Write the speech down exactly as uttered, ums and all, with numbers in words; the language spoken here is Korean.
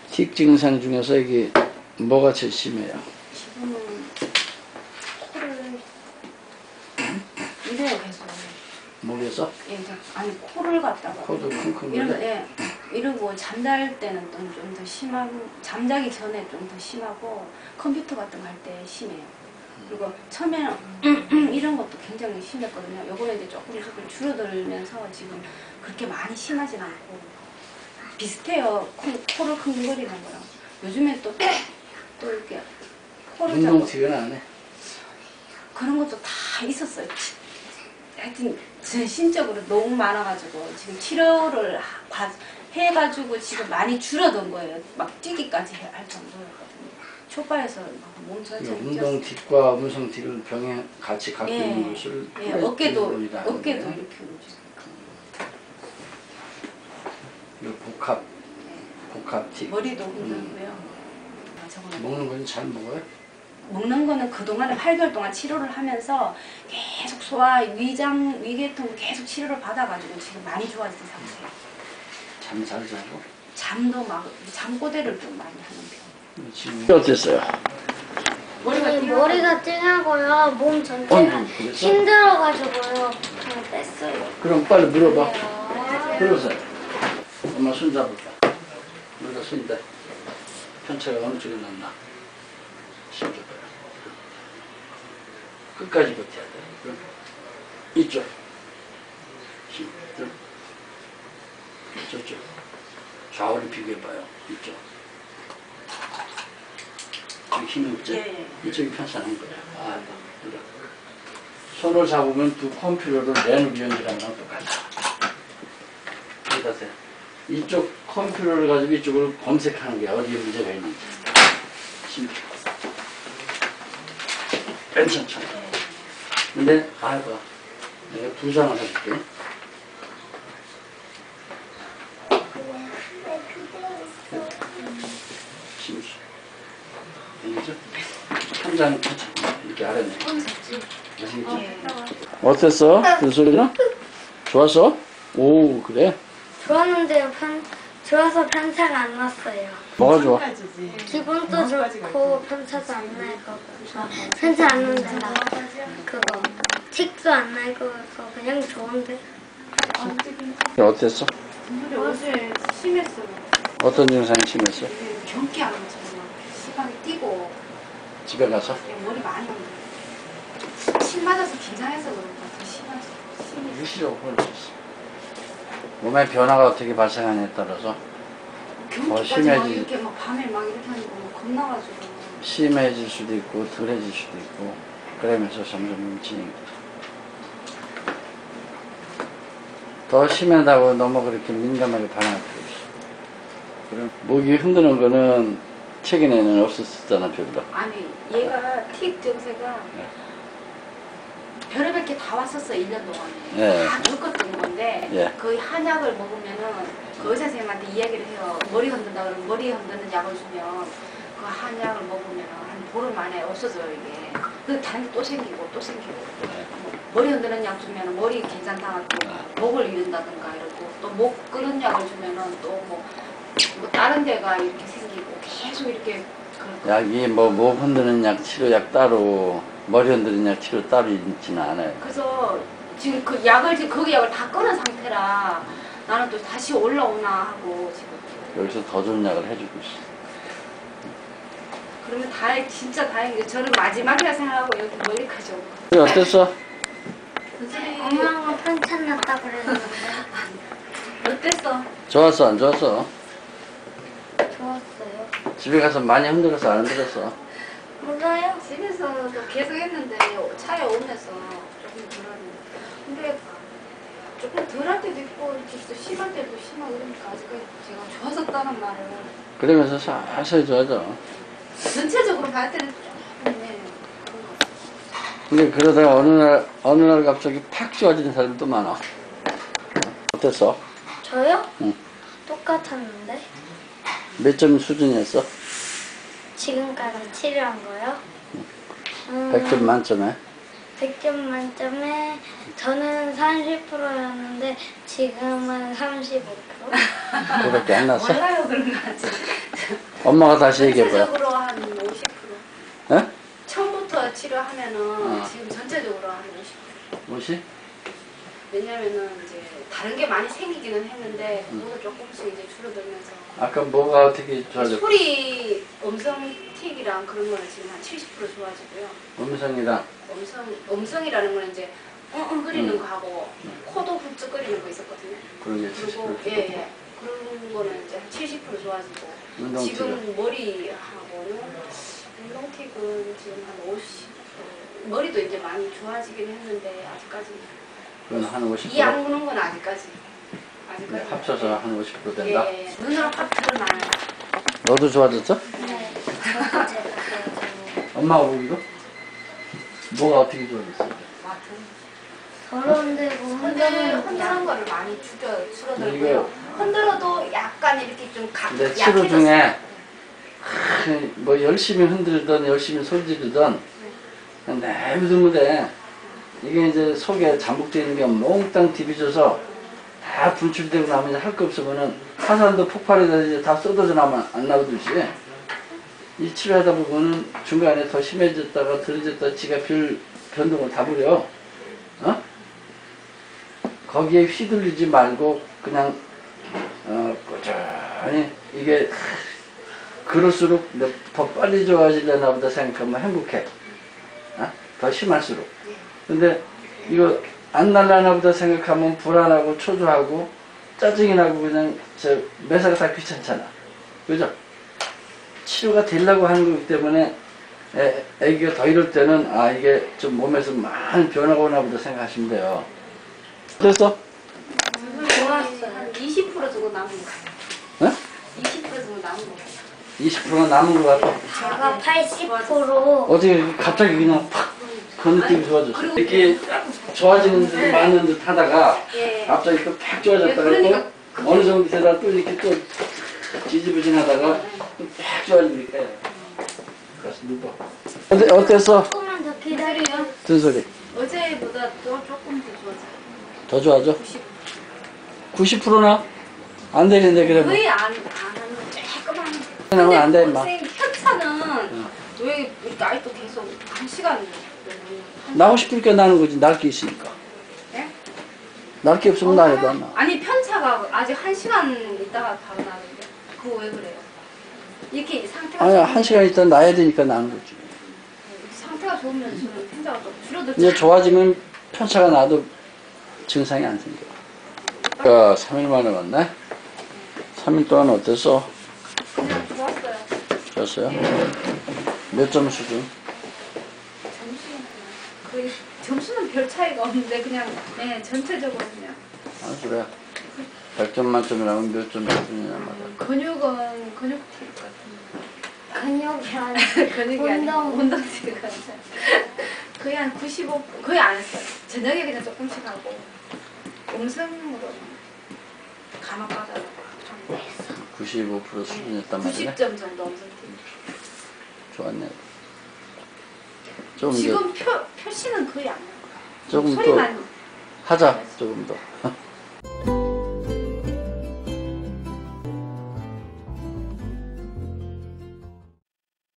틱 증상 중에서 이게 뭐가 제일 심해요? 지금은 코를 이래요 계속. 목에서? 예, 이제 아니 코를 갖다가 코도 킁킁 이러면 거려? 예, 이러고 잠잘 때는 좀 더 심하고 잠자기 전에 좀 더 심하고 컴퓨터 같은 거 할 때 심해요. 그리고 처음에는 이런 것도 굉장히 심했거든요. 요거는 이제 조금 조금 줄어들면서 지금 그렇게 많이 심하진 않고 비슷해요. 코, 코를 킁거리는 거랑. 요즘에 또, 또 이렇게 코를 운동 잡고 지금 안 해? 그런 것도 다 있었어요. 하여튼 제 심적으로 너무 많아가지고 지금 치료를 하, 해가지고 지금 많이 줄어든 거예요. 막 뛰기까지 할 정도였거든요. 초반에서 몸 전체를 운동 틱과 음성 틱을 병에 같이 갖고 예, 있는 것을 예, 어깨도 운동이라 어깨도 하는데, 이렇게 움직이고 이 복합 복합 틱. 머리도 음. 흔들고요. 아, 저거는 먹는 건 잘 먹어요? 먹는 거는 그동안에 팔 개월 동안 치료를 하면서 계속 소화, 위장, 위계통 계속 치료를 받아가지고 지금 많이 좋아진 상태예요. 잠 잘 자고? 잠도 막 잠꼬대를 좀 많이 하는 편. 지금 어땠어요? 머리가 네, 머리가 찡하고요. 몸 전체가 어, 그랬어? 힘들어가지고요. 그냥 뺐어요. 그럼 빨리 물어봐. 네. 그러세요. 엄마 손 잡을까? 우리가 손인데 편차가 어느 쪽에 났나? 신겨봐요. 끝까지 버텨야 돼. 그럼 이쪽. 힘. 좀. 저쪽. 좌우를 비교해봐요. 이쪽. 여기 힘이 없지? 예, 예. 이쪽이 편찮은 거야. 아, 그래. 손을 잡으면 두 컴퓨터를 내누기 연결하는 거랑 똑같아. 여기다 대. 이쪽 컴퓨터를 가지고 이쪽을 검색하는 게 어디에 문제가 있는지. 심해. 괜찮잖아. 근데, 아이고, 내가 두 장을 해줄게. 심해. 알겠죠? 한 장, 이렇게 아래네. 아시겠죠? 어땠어? 그 소리는? 좋았어? 오, 그래? 좋았는데요. 편, 좋아서 편차가 안 났어요. 뭐가 좋아? 기분도 좋고 편차도 안 날 거고. 편차 안 나는데 나 그거 틱도 안 날 거서 그냥 좋은데. 어땠어? 어제 심했어요. 어떤 증상이 심했어? 경기 안 나서 시방이 뛰고 집에 가서? 머리 많이 흔들려. 침 맞아서 긴장해서 그런 것 같아. 심해서. 심해서. 일시적으로 몸의 변화가 어떻게 발생하냐에 따라서 경기까지 심해지- 막 이렇게 막 밤에 막 이렇게 하는 거 겁나가지고. 심해질 수도 있고 덜해질 수도 있고 그러면서 점점 진행이 더 심하다고 너무 그렇게 민감하게 반응할 필요 없어. 그럼 목이 흔드는 거는 최근에는 없었었잖아 별로. 아니 얘가 틱 증세가 네. 별의별 게 다 왔었어 일 년 동안에. 네. 다 겪었던 건데 예. 거의 한약을 먹으면은 그 의사 선생님한테 이야기를 해요. 머리 흔든다 그러면 머리 흔드는 약을 주면 그 한약을 먹으면 한 보름 만에 없어져요 이게. 그 다른 게 또 생기고 또 생기고. 네. 머리 흔드는 약 주면 머리 괜찮다고 목을 이른다든가 이러고 또 목 끓는 약을 주면은 또 뭐 뭐 다른 데가 이렇게 생기고 계속 이렇게 그럴 거예요. 약이 뭐 목 흔드는 약 치료약 따로 머리 흔드는 약 치료 따로 있지는 않아요. 그래서 지금 그 약을 지금 거기 약을 다 끊은 상태라 나는 또 다시 올라오나 하고 지금. 여기서 더 좋은 약을 해주고 있어. 그러면 다행 진짜 다행이에요. 저는 마지막이라 생각하고 여기 멀리까지 오고. 그래, 어땠어? 선생님 엄마가 편차 났다 그랬는데 어땠어? 좋았어 안 좋았어? 좋았어요. 집에 가서 많이 흔들었어 안 흔들었어? 몰라요? 집에서도 계속 했는데 차에 오면서 조금 덜하는데 근데 조금 덜할 때도 있고 진짜 심할 때도 심하고 그러니까 아직까지 제가 좋아졌다는 말을 그러면서 살살 좋아져. 전체적으로 봤을 때는 조금 네, 그런 것 같아요. 근데 그러다가 어느 날 어느 날 갑자기 팍 좋아지는 사람도 많아. 어땠어? 저요? 응. 똑같았는데 몇 점 수준이었어? 지금까지 치료한 거요? 음, 백 점 만점에? 백 점 만점에 저는 삼십 퍼센트였는데 지금은 삼십오 퍼센트. 그밖에 안 났어? 몰라요 그런 거 같지. 엄마가 다시 얘기해봐요. 전체적으로 한 오십 퍼센트. 예? 처음부터 치료하면은 어. 지금 전체적으로 한 오십 퍼센트. 뭐시? 왜냐면은 이제 다른 게 많이 생기기는 했는데 그거도 조금씩 이제 줄어들면서 아까 뭐가 어떻게 좋아졌고? 소리 음성틱이랑 그런 거는 지금 한 칠십 퍼센트 좋아지고요. 음성이랑 음성 음성이라는 거는 이제 엉엉거리는 음. 거하고 코도 훌쩍거리는 거 있었거든요. 그런 게 칠십 그리고 퍼센트. 예예 그런 거는 이제 한 칠십 퍼센트 좋아지고 운동티가. 지금 머리하고는 운동틱은 지금 한 오십 퍼센트 머리도 이제 많이 좋아지긴 했는데 아직까지 그건 한 오십 이 안 퍼센트. 무는 건 아직까지 아직까지 합쳐서 한 오십 퍼센트 된다. 예, 예. 눈으로 확 드러나요. 너도 좋아졌어? 네. 저도 제가 그래가지고. 엄마가 보기도? 뭐가 어떻게 좋아졌어? 맡은 서로 흔들고 흔들 흔들고 흔드는 거를 많이 줄여 이게- 줄어들고요. 흔들어도 약간 이렇게 좀 가, 근데 치료 약해졌어요. 중에 크, 뭐 열심히 흔들든 열심히 소리 지르든 그냥 내비두면 돼. 이게 이제 속에 잠복되어 있는 게 몽땅 디비져서 다 분출되고 나면 이제 할 거 없으면은 화산도 폭발해서 이제 다 쏟아져 나면 안 나오듯이 이 치료하다 보면은 중간에 더 심해졌다가 덜해졌다가 지가 별 변동을 다 부려. 어? 거기에 휘둘리지 말고 그냥 어, 꾸준히 이게 그럴수록 더 빨리 좋아지려나 보다 생각하면 행복해. 어? 더 심할수록. 근데 이거 안 날라나 보다 생각하면 불안하고 초조하고 짜증이 나고 그냥 저 매사가 다 귀찮잖아. 그죠? 치료가 되려고 하는 거기 때문에 애, 애기가 더 이럴 때는 아 이게 좀 몸에서 많은 변화가 오나 보다 생각하시면 돼요. 그래서 좋았어요. 한 이십 퍼센트 정도 남은 거 같아요. 어? 이십 퍼센트 정도 남은 거 같아요. 이십 퍼센트 남은 것 같아. 제가 팔십 퍼센트 어떻게 갑자기 그냥 팍 그 느낌이 좋아졌어. 그리고- 이렇게 좋아지는 듯 맞는 듯 하다가 예. 갑자기 또 팍 좋아졌다가 그러니까 또 어느 정도 되다가 또 이렇게 또 지지부진하다가 또 팍 좋아지니까 그래서 누워. 근데 어땠어? 조금만 더 기다려. 기다려요. 든 소리 어제보다 또 조금 더 좋아져요. 더 좋아져? 구십 구십 퍼센트나? 안 되겠네 그러면. 거의 안, 안 하는 조금만. 그러면 안 돼, 임마. 선생님 편차는 왜 이렇게 아직도 계속 한 시간 나고 싶으니까 나는 거지. 날 게 있으니까. 예? 날 게 없으면 나해도 안 나. 아니 편차가 아직 한 시간 있다가 바로 나는데 그거 왜 그래요? 이렇게 상태가 아니 좋으면- 한 시간 있다 나야 되니까 나는 거지. 상태가 좋으면 저는 편차가 좀 줄어들죠. 이제 좋아지면 편차가 나도 증상이 안 생겨. 야, 삼 일 만에 왔네? 삼 일 동안 어땠어? 그냥 좋았어요. 좋았어요? 몇 점 수준? 점수는 거의 점수는 별 차이가 없는데 그냥 네 전체적으로 그냥 아, 그래. 백 점 만점이라면 몇 점 수준이냐 말이야. 근육은 근육 팁 같은 근육이 아니라 근육이 아니고 운동. 운동 팁 같은 거의 한 구십오 거의 안 했어요. 저녁에 그냥 조금씩 하고 음성으로 간혹 가다가 구십오 퍼센트 수준이었단 말이네. 구십 점 정도 음성 팁. 좋았네. 조금 더, 지금 표 표시는 거의 안 나요. 조금 더 소리만 하자. 조금 더.